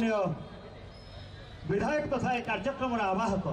माननीय विधायक तथा एक कार्यक्रम आवाहक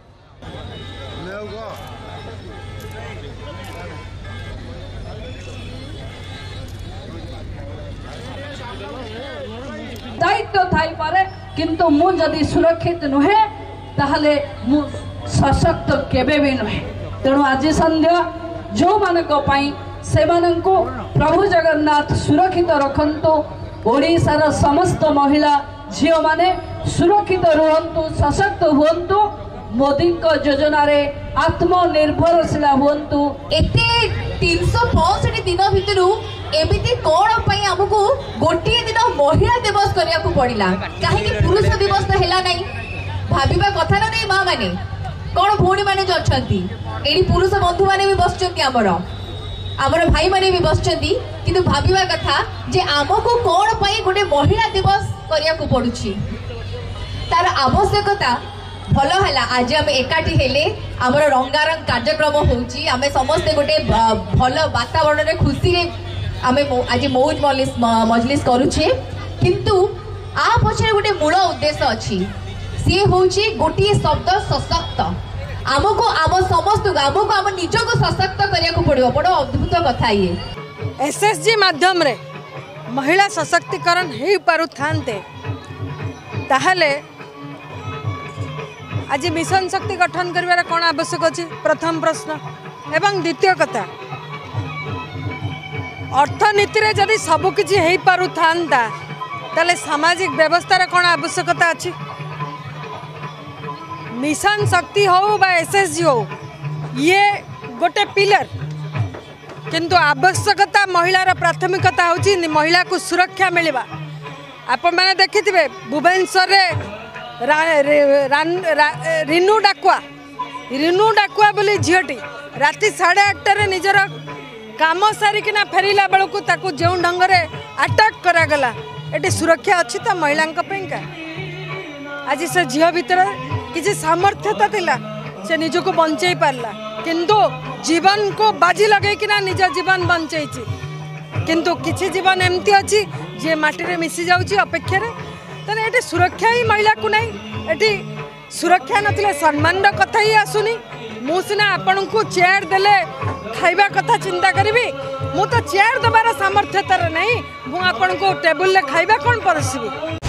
दायित्व थाई पारे किंतु मु जदि सुरक्षित नुहे ताहले मु सशक्त केबे भी नुहे। तेणु आज संध्या जो मानक पाई से माननको प्रभु जगन्नाथ सुरक्षित रखंतु। ओडिशार समस्त महिला झियो माने सुरक्षित रुहंतु, सशक्त हुंतु, मोदी को योजना रे आत्मनिर्भरशील हुंतु। एते 365 दिन भितरु एमिति कोन पई हमकु गोटिए दिन महिला दिवस करिया को पड़िला काहे कि पुरुष दिवस तो हेला नहीं। भाबिबा कथा न नहीं मां माने कोन भौणी माने जो अछंती एडी पुरुष बंधु माने भी बसचंती हमर भाई माने भी बसचंती किंतु भाबिबा कथा जे हमकु कोन पई गोटे महिला दिवस करिया को पड़ुची तार आवश्यकता भलो हला। आज आम एकाठी हेले हमर रंगारंग कार्यक्रम होउची आमे समस्त गोटे भलो वातावरण रे खुशी रे आमे आज मौज मजलिस करूछे किंतु आ पछरे गोटे मूल उद्देश्य अछि सी होउची गोटे शब्द सशक्त। आमको आम समस्त आमको आम निजको सशक्त करिया को पड़िबो। बड़ अद्भुत कथा ये एसएसजी माध्यम रे महिला सशक्तिकरण हे पारु थानते ताहले आज मिशन शक्ति गठन करिवार कोन आवश्यक अछि प्रथम प्रश्न। एवं द्वितीय कथा अर्थनीति रे जदि सब किछि हेई पारु थानता ताले सामाजिक व्यवस्था रे कोन आवश्यकता अछि। मिशन शक्ति हो बा एसएसजी हो ये गोटे पिलर किंतु आवश्यकता महिलार प्राथमिकता होची महिला को सुरक्षा मिलवा। आपण माने देखिथिबे भुवनेश्वर रे रिनू डाकुआ बोली झीटी राति 8:30 रे निजर काम सारिकिना फेरिला बेलू ताकू जो ढंग से अटैक करागला एटी सुरक्षा अच्छी तो महिला का आज से झील भितर किसी सामर्थ्यता थिला से निजको बंचई पारला किंतु जीवन को बाजी लगेकिना निज जीवन बंचई किंतु किसी जीवन एमती अच्छी जे माटी रे मिसी जाउची अपेक्षा रे तने एटी सुरक्षा ही महिला को नहीं। एटी सुरक्षा नथिले सम्मान कथा ही आसुनी। मु सिना आपण को चेयर देले खाइबा कथा चिंता करिवि मु तो चेयर दबार सामर्थ्यतार नहीं। मु आपण को टेबल ले खाइबा कोन परसिबि।